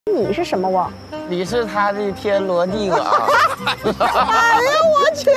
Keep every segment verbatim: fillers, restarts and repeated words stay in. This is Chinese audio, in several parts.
你是什么网？ 你是他的天罗地网。 哎呀，我去！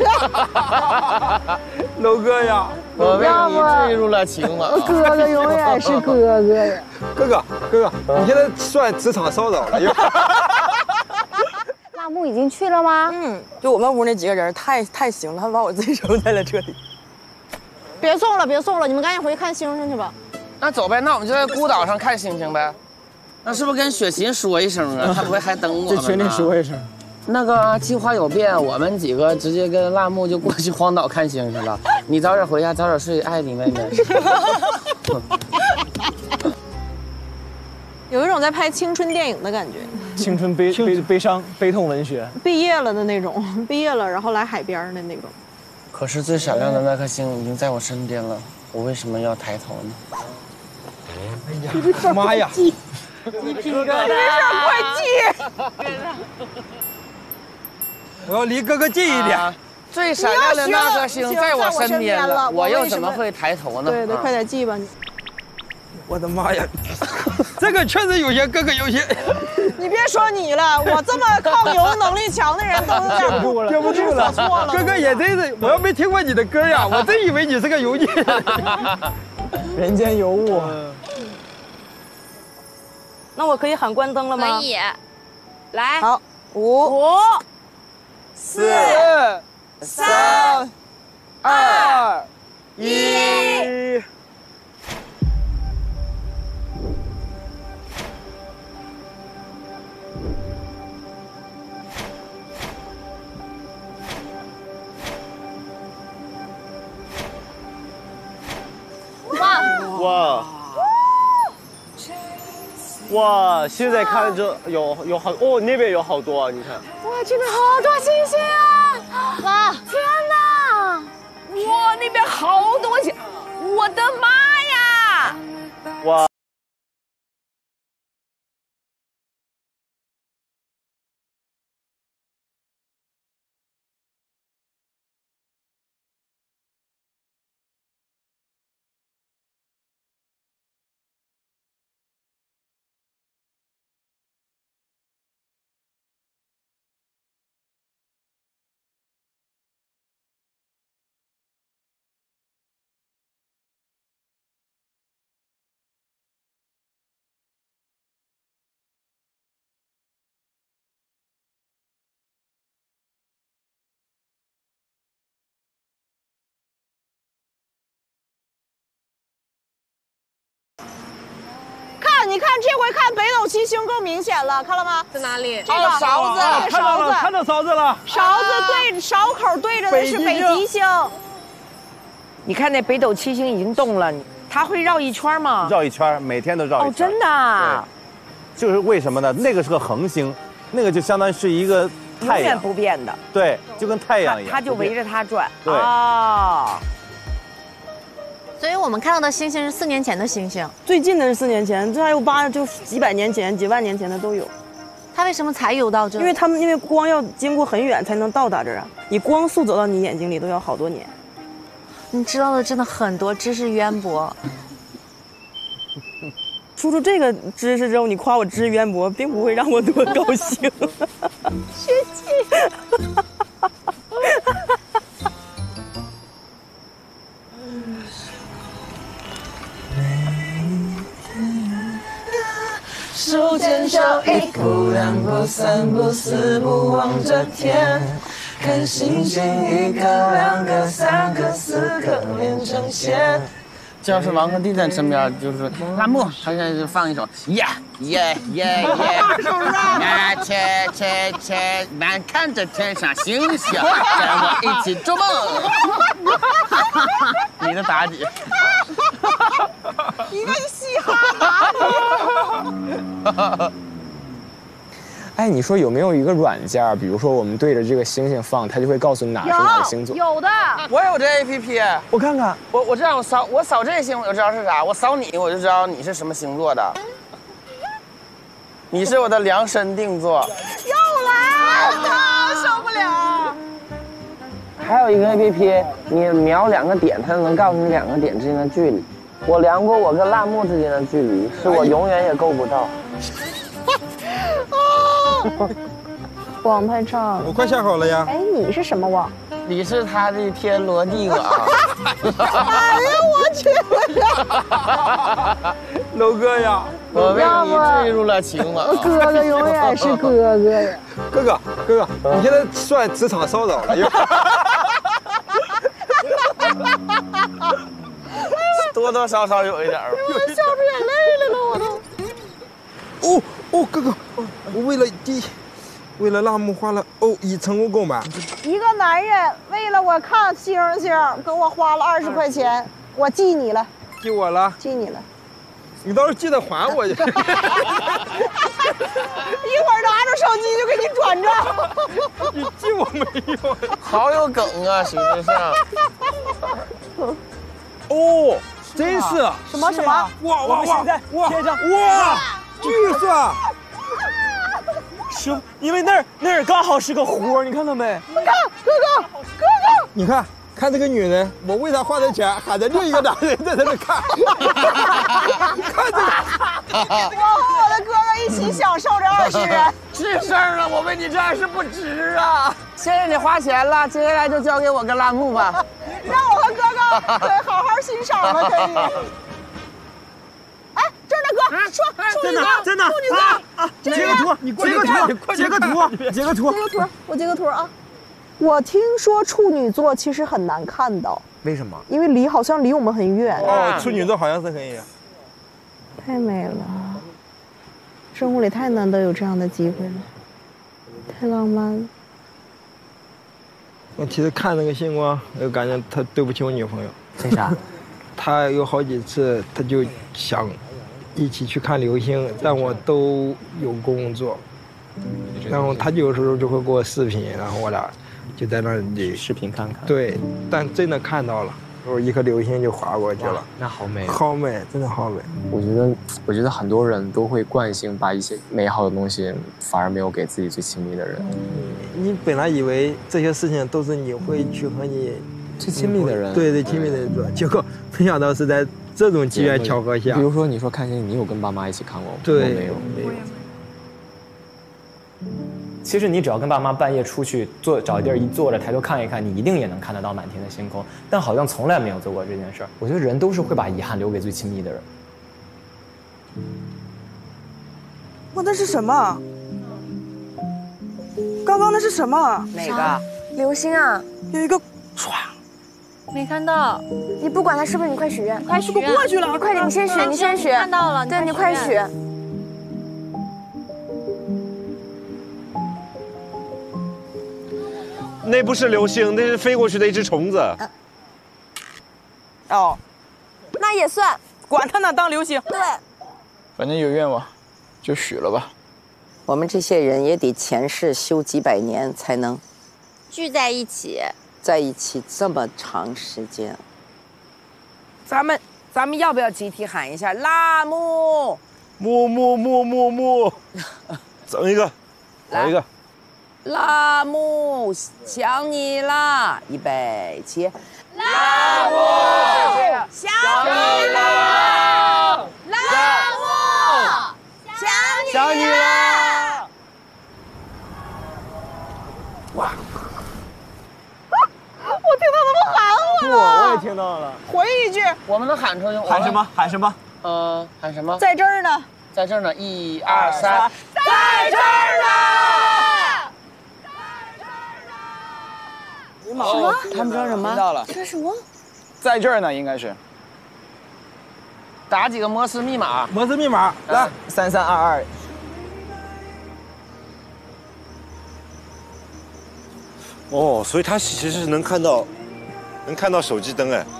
楼哥呀， 我为你坠入了情网。 哥哥永远是哥哥呀。 哥哥，哥哥，你现在算职场骚扰了。 辣木已经去了吗？ 嗯，就我们屋那几个人太太行了，他把我自己扔在了这里。 别送了，别送了，你们赶紧回去看星星去吧。 那走呗，那我们就在孤岛上看星星呗。那是不是跟雪琴说一声啊？他不会还等我们？ 这群里说一声。 那个计划有变，我们几个直接跟辣木就过去荒岛看星星了。你早点回家，早点睡，爱你妹妹。 有一种在拍青春电影的感觉， 青春悲悲悲伤悲痛文学， 毕业了的那种，毕业了然后来海边的那种。 可是最闪亮的那颗星已经在我身边了，我为什么要抬头呢？ 哎呀，妈呀！ 鸡皮疙瘩，没事，快记。 我要离哥哥近一点。 啊、最闪亮的那颗星在我身边了，我又怎么会抬头呢？ 对对，快点记吧你。 我的妈呀，这个确实有些哥哥有些。 你别说你了，我这么抗油能力强的人都有点不住了， 不住了，错了。哥哥也真是，我要没听过你的歌呀，我真以为你是个油腻。 人间尤物。 那我可以喊关灯了吗？ 可以。来， 好，五、 五、 四、三、二、一。 哇哇！现在看这有有好哦，那边有好多啊！你看， 哇，这边好多星星啊！哇，天哪！哇，那边好多星，我的妈呀！ 哇！ 你看这回看北斗七星更明显了，看了吗？ 在哪里？ 这个勺子，这个勺子， 看到勺子了。 勺子对勺口对着的是北极星。 你看那北斗七星已经动了，它会绕一圈吗？ 绕一圈，每天都绕一圈。 哦，真的。 就是为什么呢？那个是个恒星，那个就相当于是一个太阳， 永远不变的。 对，就跟太阳一样。 它就围着它转。 对。 哦。 所以我们看到的星星是四年前的星星， 最近的是四年前，这还有八就几百年前、几万年前的都有。 它为什么才游到这？ 因为他们因为光要经过很远才能到达这儿啊，你光速走到你眼睛里都要好多年。 你知道的真的很多，知识渊博。 出出这个知识之后，你夸我知识渊博，并不会让我多高兴。 学气。 手牵手，一步两步三步四步望着天，看星星一颗两颗三颗四颗连成线。这要是王鹤棣在身边，就是辣木，他现在就放一首耶耶耶耶，啊切切切，慢看着天上星星，跟我一起做梦。你的妲己。 一个嘻哈打。哎，你说有没有一个软件，比如说我们对着这个星星放，它就会告诉你哪是哪个星座？ 有的， 我有这 A P P， 我看看， 我我这样我扫我扫这星我就知道是啥，我扫你我就知道你是什么星座的。你是我的量身定做。 又来了，受不了。 还有一个 A P P， 你瞄两个点，它就能告诉你两个点之间的距离。我量过我跟辣木之间的距离，是我永远也够不到。 网太差了。 我快下好了呀。 哎，你是什么网？ 你是他的天罗地网。 哎呀，我去！ 楼哥呀， 我为你坠入了情网。 哥哥永远是哥哥呀。 哥哥，哥哥，你现在算职场骚扰了。 多多少少有一点儿。 我笑出眼泪来了，我都。 哦哦，哥哥，我为了第，为了辣目花了哦已成功购买。 一个男人为了我看星星，跟我花了二十块钱，我记你了。 记我了？ 记你了。 你倒是记得还我去。一会儿拿着手机就给你转账。 你记我没有？ 好有梗啊，形式上。 哦，真是什么什么？ 哇哇哇！ 哇贴上哇，巨帅！ 是，因为那儿那儿刚好是个湖，你看到没？ 你看，哥哥，哥哥， 你看。看这个女人，我为她花的钱，喊着另一个男人在那里看。看这个， 我和我的哥哥一起享受这二十元。 是事儿了，我为你这二十不值啊！谢谢你花钱了，接下来就交给我跟辣目吧。 让我和哥哥可以好好欣赏了，可以。哎，这儿呢，哥，说处女座， 在哪？ 处女座啊！截个图，你截个图，截个图，截个图， 截个图，我截个图啊。我听说处女座其实很难看到， 为什么？ 因为离好像离我们很远。 哦，处女座好像是很远。 太美了，生活里太难得有这样的机会了，太浪漫了。 我其实看那个星光，我感觉他对不起我女朋友。 为啥？ 他有好几次他就想一起去看流星，但我都有工作，然后他有时候就会给我视频，然后我俩就在那里视频看看。 对，但真的看到了，我一颗流星就划过去了， 那好美， 好美，真的好美。 我觉得，我觉得很多人都会惯性把一些美好的东西，反而没有给自己最亲密的人。 你本来以为这些事情都是你会去和你最亲密的人， 对最亲密的人做，结果没想到是在这种机缘巧合下。 比如说，你说看星星，你有跟爸妈一起看过吗？ 对， 没有，没有。 其实你只要跟爸妈半夜出去坐，找地儿一坐着，抬头看一看，你一定也能看得到满天的星空。但好像从来没有做过这件事儿。我觉得人都是会把遗憾留给最亲密的人。 哇，那是什么？刚刚那是什么？ 哪个？ 流星啊！ 有一个唰， 没看到。你不管它是不是，你快许愿，快许愿！ 过去了， 你快点，你先许，你先许。看到了，对，你快许。 那不是流星，那是飞过去的一只虫子。 哦， 那也算， 管他呢，当流星。 对， 反正有愿望，就许了吧。 我们这些人也得前世修几百年才能聚在一起， 在一起这么长时间。 咱们咱们要不要集体喊一下辣目？ 木木木木木，整一个，来一个。 辣目，想你啦！预备起， 辣目，想你啦！辣目，想你啦！ 哇！ 我听到他们喊我了。 我我也听到了。 回一句。 我们能喊出去。 喊什么？喊什么？ 嗯，喊什么？ 在这儿呢。 在这儿呢，一二三， 在这儿呢。 什么？他们说什么？ 听到了。这是什么？ 在这儿呢，应该是。打几个摩斯密码。 摩斯密码，来， 三三二二。 哦，所以他其实是能看到，能看到手机灯哎。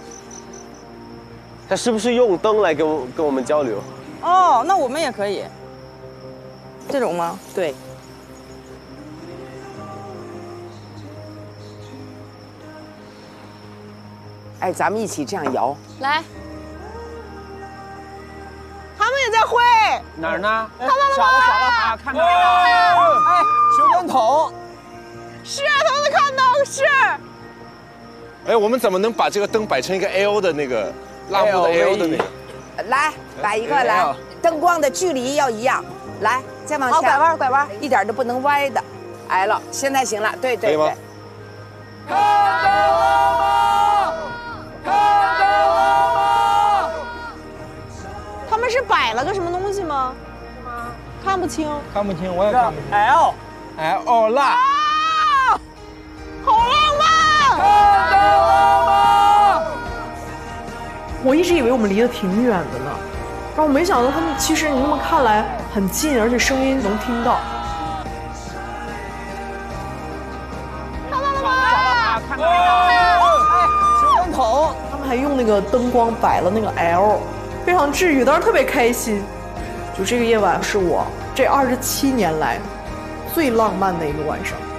他是不是用灯来跟我跟我们交流？ 哦，那我们也可以。这种吗？ 对。哎，咱们一起这样摇。 来。 他们也在挥。 哪儿呢？ 看到了吗？ 少了少了啊！看到了。 哎，手电筒。 是啊，他们看到是。 哎，我们怎么能把这个灯摆成一个 A O 的那个辣目的 A O 的那个？ 来，摆一个来，灯光的距离要一样。来， 再往下， 好，拐弯拐弯， 一点都不能歪的。矮了，现在行了，对对对。 看到了吗？看到了吗？ 他们是摆了个什么东西吗？看不清， 看不清，我也看不清。 L L 哦辣， 啊，好浪漫！ 看到了吗？ 我一直以为我们离得挺远的呢，然后没想到他们其实你那么看来很近，而且声音能听到。 看到了吗？ 看到了，哎，手电筒， 他们还用那个灯光摆了那个 L， 非常治愈，当时特别开心。就这个夜晚是我这二十七年来最浪漫的一个晚上。